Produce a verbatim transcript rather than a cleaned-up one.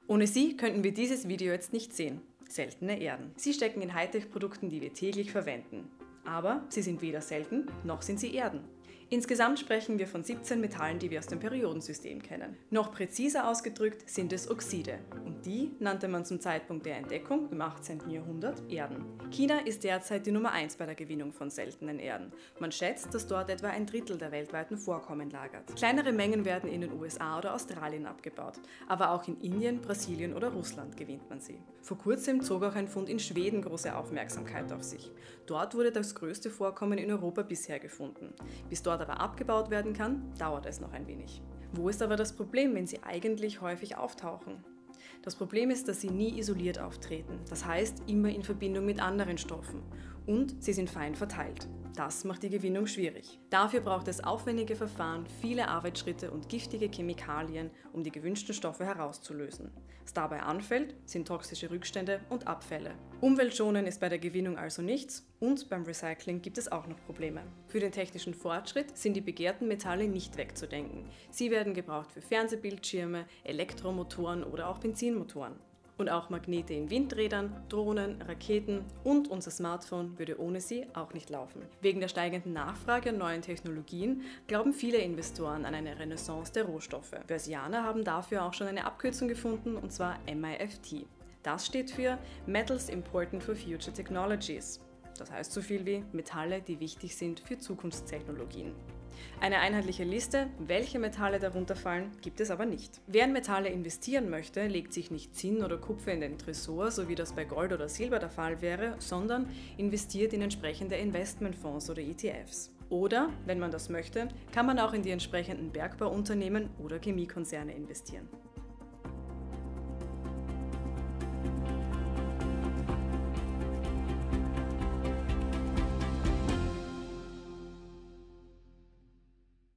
Ohne sie könnten wir dieses Video jetzt nicht sehen. Seltene Erden. Sie stecken in Hightech-Produkten, die wir täglich verwenden. Aber sie sind weder selten, noch sind sie Erden. Insgesamt sprechen wir von siebzehn Metallen, die wir aus dem Periodensystem kennen. Noch präziser ausgedrückt sind es Oxide. Und die nannte man zum Zeitpunkt der Entdeckung im achtzehnten Jahrhundert Erden. China ist derzeit die Nummer eins bei der Gewinnung von seltenen Erden. Man schätzt, dass dort etwa ein Drittel der weltweiten Vorkommen lagert. Kleinere Mengen werden in den U S A oder Australien abgebaut. Aber auch in Indien, Brasilien oder Russland gewinnt man sie. Vor kurzem zog auch ein Fund in Schweden große Aufmerksamkeit auf sich. Dort wurde das größte Vorkommen in Europa bisher gefunden. Bis dort aber abgebaut werden kann, dauert es noch ein wenig. Wo ist aber das Problem, wenn sie eigentlich häufig auftauchen? Das Problem ist, dass sie nie isoliert auftreten, das heißt immer in Verbindung mit anderen Stoffen, und sie sind fein verteilt. Das macht die Gewinnung schwierig. Dafür braucht es aufwendige Verfahren, viele Arbeitsschritte und giftige Chemikalien, um die gewünschten Stoffe herauszulösen. Was dabei anfällt, sind toxische Rückstände und Abfälle. Umweltschonen ist bei der Gewinnung also nichts, und beim Recycling gibt es auch noch Probleme. Für den technischen Fortschritt sind die begehrten Metalle nicht wegzudenken. Sie werden gebraucht für Fernsehbildschirme, Elektromotoren oder auch Benzinmotoren. Und auch Magnete in Windrädern, Drohnen, Raketen und unser Smartphone würde ohne sie auch nicht laufen. Wegen der steigenden Nachfrage an neuen Technologien glauben viele Investoren an eine Renaissance der Rohstoffe. Börsianer haben dafür auch schon eine Abkürzung gefunden, und zwar M I F T. Das steht für Metals Important for Future Technologies. Das heißt so viel wie Metalle, die wichtig sind für Zukunftstechnologien. Eine einheitliche Liste, welche Metalle darunter fallen, gibt es aber nicht. Wer in Metalle investieren möchte, legt sich nicht Zinn oder Kupfer in den Tresor, so wie das bei Gold oder Silber der Fall wäre, sondern investiert in entsprechende Investmentfonds oder E T Fs. Oder, wenn man das möchte, kann man auch in die entsprechenden Bergbauunternehmen oder Chemiekonzerne investieren.